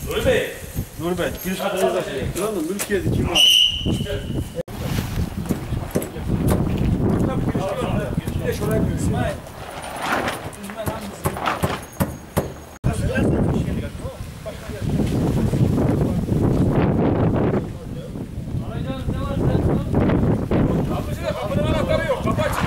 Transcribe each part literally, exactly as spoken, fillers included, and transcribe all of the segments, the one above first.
Nuri Bey. Nuri Bey. Giriş kapıya da şey. Buranın mülkiyeti kim var? Tabii giriş kapıya. Bir de şuraya giriyorsun. İsmail. İsmail hangisi? Alacağınız ne var sen? Kapıcıda kapının anahtarı yok. Kapı açık.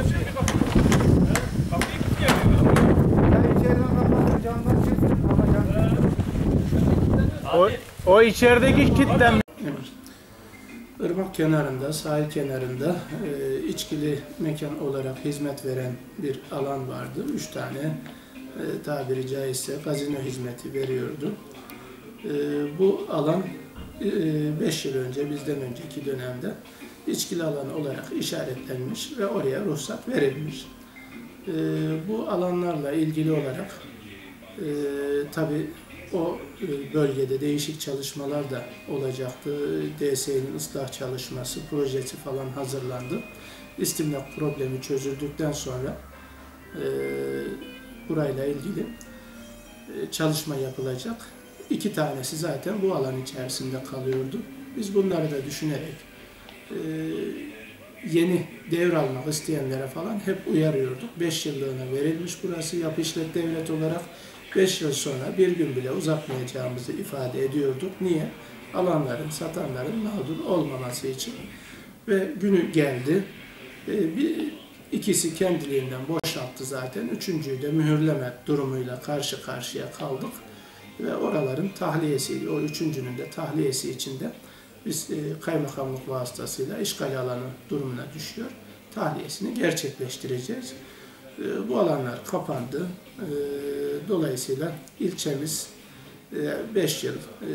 Kapıyı kilitliyor. Ben içeriden kapatın, camdan çektim ama camdan. O, o içerideki kilitlen. Irmak kenarında, sahil kenarında e, içkili mekan olarak hizmet veren bir alan vardı. Üç tane e, tabiri caizse gazino hizmeti veriyordu. E, bu alan e, beş yıl önce, bizden önceki dönemde içkili alan olarak işaretlenmiş ve oraya ruhsat verilmiş. E, bu alanlarla ilgili olarak e, tabii o bölgede değişik çalışmalar da olacaktı. D S E'nin ıslah çalışması, projesi falan hazırlandı. İstimlak problemi çözüldükten sonra e, burayla ilgili e, çalışma yapılacak. İki tanesi zaten bu alan içerisinde kalıyordu. Biz bunları da düşünerek e, yeni devralmak isteyenlere falan hep uyarıyorduk. Beş yıllığına verilmiş burası yapı işlet devlet olarak. beş yıl sonra bir gün bile uzatmayacağımızı ifade ediyorduk. Niye? Alanların, satanların mağdur olmaması için. Ve günü geldi. Ee, bir, ikisi kendiliğinden boşalttı zaten. Üçüncüyü de mühürleme durumuyla karşı karşıya kaldık. Ve oraların tahliyesi, o üçüncünün de tahliyesi için de biz e, kaymakamlık vasıtasıyla işgal alanı durumuna düşüyor. Tahliyesini gerçekleştireceğiz. E, bu alanlar kapandı. E, dolayısıyla ilçemiz beş yıl e,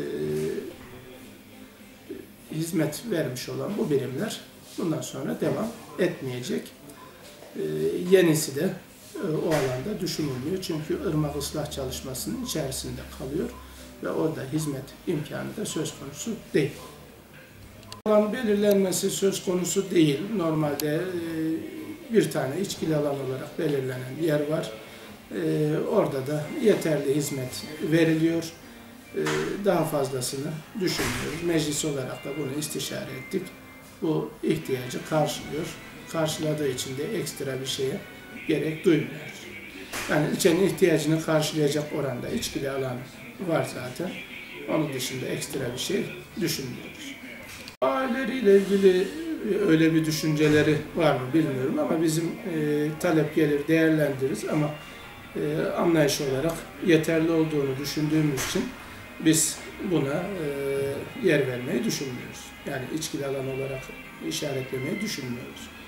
hizmet vermiş olan bu birimler bundan sonra devam etmeyecek. E, yenisi de e, o alanda düşünülmüyor. Çünkü ırmak ıslah çalışmasının içerisinde kalıyor ve orada hizmet imkanı da söz konusu değil. Alan belirlenmesi söz konusu değil. Normalde e, bir tane içkili alan olarak belirlenen yer var. Ee, orada da yeterli hizmet veriliyor. Ee, daha fazlasını düşünmüyoruz. Meclis olarak da bunu istişare ettik. Bu ihtiyacı karşılıyor. Karşıladığı için de ekstra bir şeye gerek duymuyoruz. Yani ilçenin ihtiyacını karşılayacak oranda içkili alan var zaten. Onun dışında ekstra bir şey düşünmüyoruz. Aileleriyle ilgili öyle bir düşünceleri var mı bilmiyorum ama bizim e, talep gelir değerlendiririz ama e, anlayış olarak yeterli olduğunu düşündüğümüz için biz buna e, yer vermeyi düşünmüyoruz. Yani içkili alan olarak işaretlemeyi düşünmüyoruz.